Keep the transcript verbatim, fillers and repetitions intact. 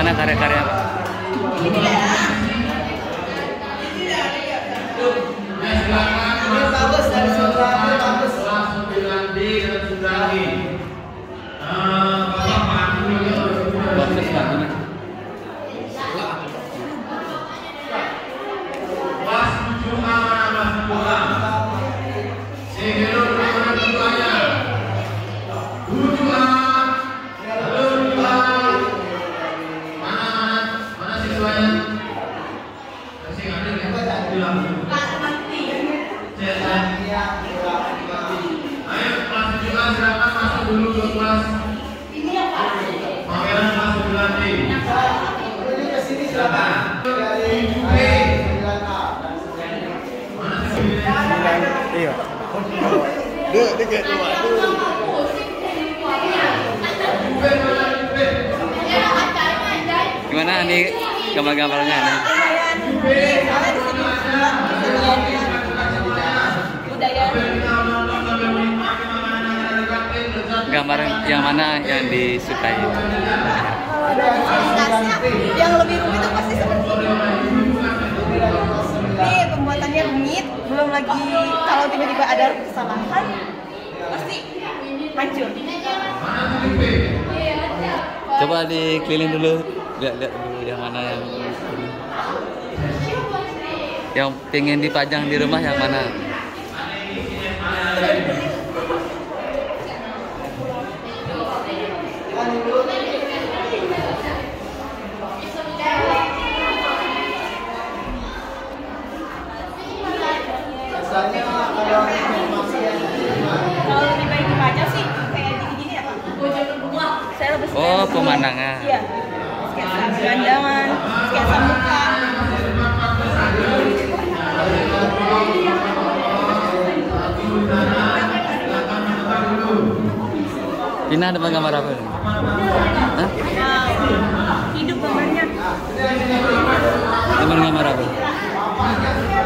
Gimana karya-karya Pak? Bagus dari sembilan bagus. Bagus lagunya. Iya. Dek, dek, dek. Gimana nih gambar-gambarnya nih? Gambar yang mana yang disukai? Yang lebih rumit itu pasti seperti ini. Ini pembuatannya rumit, belum lagi kalau tiba-tiba ada kesalahan pasti hancur. Coba dikeliling dulu, lihat-lihat dulu yang mana yang yang pengen dipajang di rumah yang mana? Kalau lebih baik dipajang sih kayak gini-gini ya Pak. Saya lebih suka Oh, yang pemandangan. Iya. Sketsa pemandangan, sketsa muka. Pina ada gambar apa? Hah? Nah, hidup gambarnya. Gambar gambar apa?